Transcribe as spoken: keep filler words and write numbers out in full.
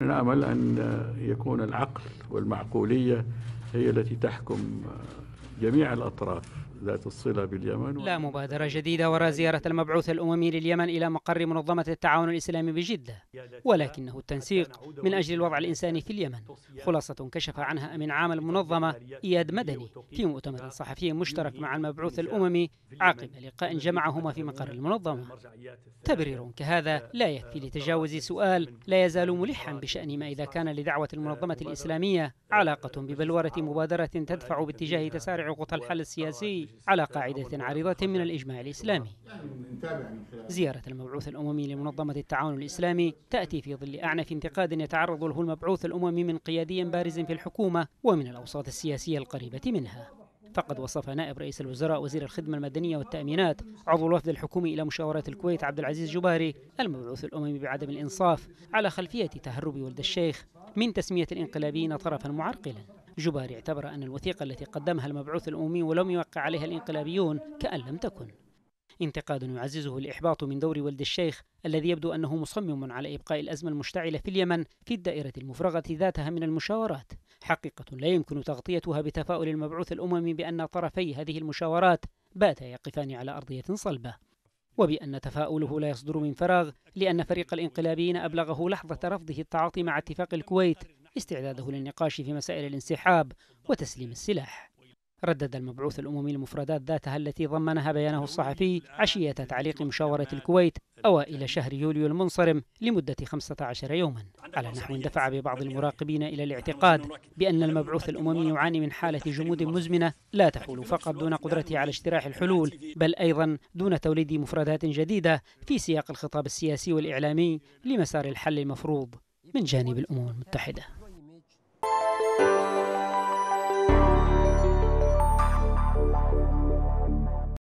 نأمل أن يكون العقل والمعقولية هي التي تحكم جميع الأطراف ذات الصلة باليمن. لا مبادرة جديدة وراء زيارة المبعوث الأممي لليمن إلى مقر منظمة التعاون الإسلامي بجدة، ولكنه التنسيق من أجل الوضع الإنساني في اليمن، خلاصة كشف عنها أمين عام المنظمة إياد مدني في مؤتمر صحفي مشترك مع المبعوث الأممي عقب لقاء جمعهما في مقر المنظمة. تبرير كهذا لا يكفي لتجاوز سؤال لا يزال ملحا بشأن ما إذا كان لدعوة المنظمة الإسلامية علاقة ببلورة مبادرة تدفع باتجاه تسارع خطى الحل السياسي على قاعدة عريضة من الإجماع الإسلامي. زيارة المبعوث الأممي لمنظمة التعاون الإسلامي تأتي في ظل أعنف انتقاد يتعرض له المبعوث الأممي من قيادي بارز في الحكومة ومن الأوساط السياسية القريبة منها. فقد وصف نائب رئيس الوزراء وزير الخدمة المدنية والتأمينات عضو الوفد الحكومي إلى مشاورات الكويت عبد العزيز جباري المبعوث الأممي بعدم الإنصاف على خلفية تهرب ولد الشيخ من تسمية الانقلابيين طرفا معرقلا. جباري اعتبر أن الوثيقة التي قدمها المبعوث الأممي ولم يوقع عليها الانقلابيون كأن لم تكن. انتقاد يعززه الإحباط من دور ولد الشيخ الذي يبدو أنه مصمم على إبقاء الأزمة المشتعلة في اليمن في الدائرة المفرغة ذاتها من المشاورات، حقيقة لا يمكن تغطيتها بتفاؤل المبعوث الأممي بأن طرفي هذه المشاورات باتا يقفان على أرضية صلبة، وبأن تفاؤله لا يصدر من فراغ، لأن فريق الانقلابيين أبلغه لحظة رفضه التعاطي مع اتفاق الكويت استعداده للنقاش في مسائل الانسحاب وتسليم السلاح. ردد المبعوث الأممي المفردات ذاتها التي ضمنها بيانه الصحفي عشية تعليق مشاورة الكويت أوائل شهر يوليو المنصرم لمدة خمسة عشر يوما، على نحو دفع ببعض المراقبين إلى الاعتقاد بأن المبعوث الأممي يعاني من حالة جمود مزمنة لا تحول فقط دون قدرته على اجتراح الحلول، بل أيضا دون توليد مفردات جديدة في سياق الخطاب السياسي والإعلامي لمسار الحل المفروض من جانب الأمم المتحدة.